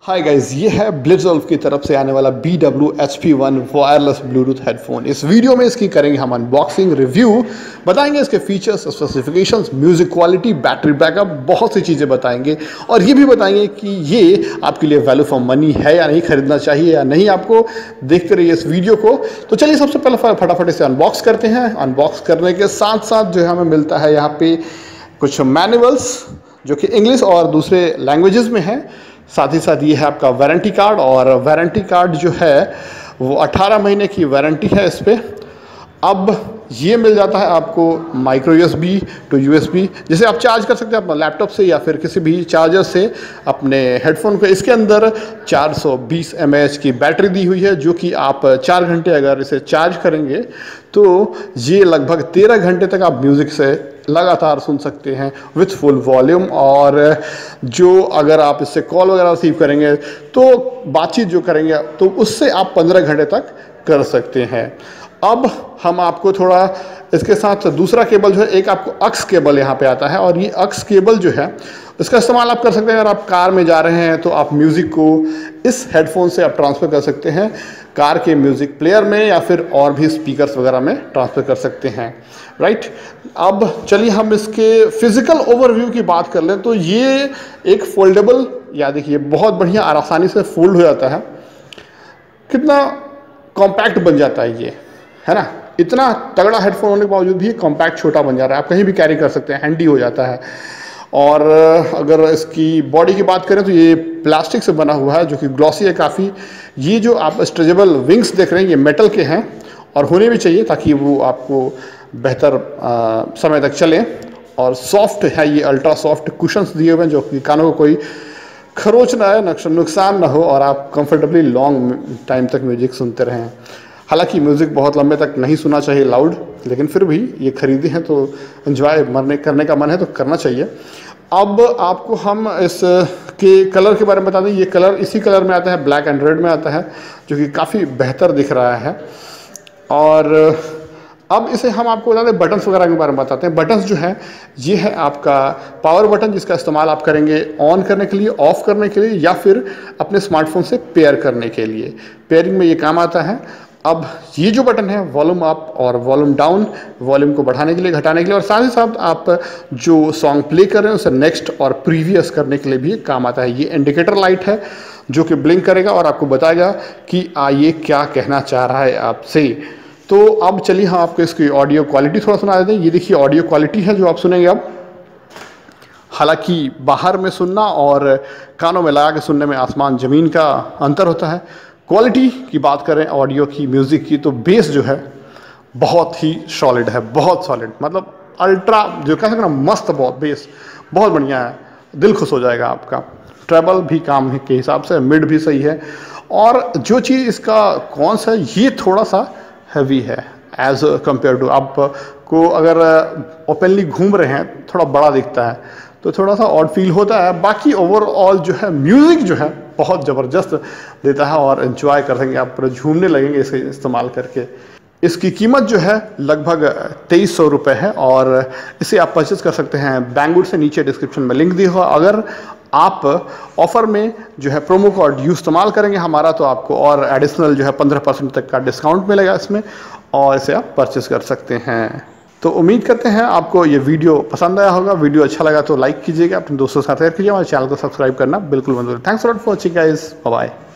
Hi guys, ये है ब्लिट्ज़वुल्फ की तरफ से आने वाला BWHP1 वायरलेस ब्लूटूथ हेडफोन। इस वीडियो में इसकी करेंगे हम अनबॉक्सिंग, रिव्यू, बताएंगे इसके features, specifications, music quality, battery backup, बहुत सी चीज़ें बताएंगे और ये भी बताएंगे कि ये आपके लिए वैल्यू फॉर मनी है या नहीं, खरीदना चाहिए या नहीं आपको। देखते रहिए इस वीडियो को। तो चलिए सबसे पहले फटाफट इसे अनबॉक्स करते हैं। अनबॉक्स करने के साथ साथ जो है हमें मिलता है यहाँ पे कुछ मैनुअल्स जो कि इंग्लिश और दूसरे लैंग्वेजेस में है। साथ ही साथ ये है आपका वारंटी कार्ड, और वारंटी कार्ड जो है वो 18 महीने की वारंटी है इस पर। अब ये मिल जाता है आपको माइक्रो USB टू USB, जिसे आप चार्ज कर सकते हैं अपना लैपटॉप से या फिर किसी भी चार्जर से अपने हेडफोन को। इसके अंदर 420 mAh की बैटरी दी हुई है, जो कि आप 4 घंटे अगर इसे चार्ज करेंगे तो ये लगभग 13 घंटे तक आप म्यूज़िक से लगातार सुन सकते हैं विथ फुल वॉल्यूम। और जो अगर आप इससे कॉल वगैरह रिसीव करेंगे तो बातचीत जो करेंगे तो उससे आप 15 घंटे तक कर सकते हैं। अब हम आपको थोड़ा इसके साथ दूसरा केबल जो है, एक आपको अक्स केबल यहाँ पे आता है, और ये अक्स केबल जो है इसका इस्तेमाल आप कर सकते हैं। अगर आप कार में जा रहे हैं तो आप म्यूज़िक को इस हेडफोन से आप ट्रांसफ़र कर सकते हैं कार के म्यूज़िक प्लेयर में, या फिर और भी स्पीकर्स वगैरह में ट्रांसफ़र कर सकते हैं, राइट। अब चलिए हम इसके फिज़िकल ओवरव्यू की बात कर लें। तो ये एक फोल्डेबल, या देखिए बहुत बढ़िया और आसानी से फोल्ड हो जाता है। कितना कॉम्पैक्ट बन जाता है ये, है ना। इतना तगड़ा हेडफोन होने के बावजूद भी कॉम्पैक्ट छोटा बन जा रहा है, आप कहीं भी कैरी कर सकते हैं, हैंडी हो जाता है। और अगर इसकी बॉडी की बात करें तो ये प्लास्टिक से बना हुआ है, जो कि ग्लॉसी है काफ़ी। ये जो आप स्ट्रेचेबल विंग्स देख रहे हैं ये मेटल के हैं, और होने भी चाहिए ताकि वो आपको बेहतर समय तक चले। और सॉफ्ट है ये, अल्ट्रा सॉफ्ट कुशन्स दिए हुए हैं, जो कि कानों को कोई खरोच ना है, नुकसान ना हो, और आप कंफर्टेबली लॉन्ग टाइम तक म्यूजिक सुनते रहें। हालांकि म्यूज़िक बहुत लंबे तक नहीं सुनना चाहिए लाउड, लेकिन फिर भी ये खरीदे हैं तो एंजॉय करने का मन है तो करना चाहिए। अब आपको हम इस के कलर के बारे में बता दें। ये कलर इसी कलर में आता है, ब्लैक एंड रेड में आता है, जो कि काफ़ी बेहतर दिख रहा है। और अब इसे हम आपको बता दें बटन्स वगैरह के बारे में बताते हैं। बटन्स जो है ये है आपका पावर बटन, जिसका इस्तेमाल आप करेंगे ऑन करने के लिए, ऑफ करने के लिए, या फिर अपने स्मार्टफोन से पेयर करने के लिए। पेयरिंग में ये काम आता है। अब ये जो बटन है वॉल्यूम अप और वॉल्यूम डाउन, वॉल्यूम को बढ़ाने के लिए, घटाने के लिए, और साथ ही साथ आप जो सॉन्ग प्ले कर रहे हैं उसे नेक्स्ट और प्रीवियस करने के लिए भी काम आता है। ये इंडिकेटर लाइट है जो कि ब्लिंक करेगा और आपको बताएगा कि ये क्या कहना चाह रहा है आपसे। तो अब चलिए हम आपको इसकी ऑडियो क्वालिटी थोड़ा सुना देते हैं। ये देखिए ऑडियो क्वालिटी है जो आप सुनेंगे अब। हालांकि बाहर में सुनना और कानों में लगा के सुनने में आसमान ज़मीन का अंतर होता है। क्वालिटी की बात करें ऑडियो की, म्यूज़िक की, तो बेस जो है बहुत ही सॉलिड है, बहुत सॉलिड, मतलब अल्ट्रा जो कह सकते हैं ना, मस्त, बहुत बेस बहुत बढ़िया है, दिल खुश हो जाएगा आपका। ट्रेबल भी काम है के हिसाब से, मिड भी सही है। और जो चीज़ इसका कौन सा, ये थोड़ा सा हैवी है एज कम्पेयर टू, आपको अगर ओपनली घूम रहे हैं थोड़ा बड़ा दिखता है तो थोड़ा सा ऑड फील होता है। बाकी ओवरऑल जो है म्यूज़िक जो है बहुत ज़बरदस्त देता है, और एंजॉय कर सकेंगे आप, पूरा झूमने लगेंगे इसे इस्तेमाल करके। इसकी कीमत जो है लगभग 2300 रुपये है, और इसे आप परचेस कर सकते हैं बैंगवुड से। नीचे डिस्क्रिप्शन में लिंक दिया हुआ। अगर आप ऑफ़र में जो है प्रोमो कोड इस्तेमाल करेंगे हमारा, तो आपको और एडिशनल जो है 15% तक का डिस्काउंट मिलेगा इसमें, और इसे आप परचेस कर सकते हैं। तो उम्मीद करते हैं आपको ये वीडियो पसंद आया होगा। वीडियो अच्छा लगा तो लाइक कीजिएगा, अपने दोस्तों के साथ शेयर कीजिए, हमारे चैनल को सब्सक्राइब करना बिल्कुल मत भूलिए। Thanks for watching guys, bye bye.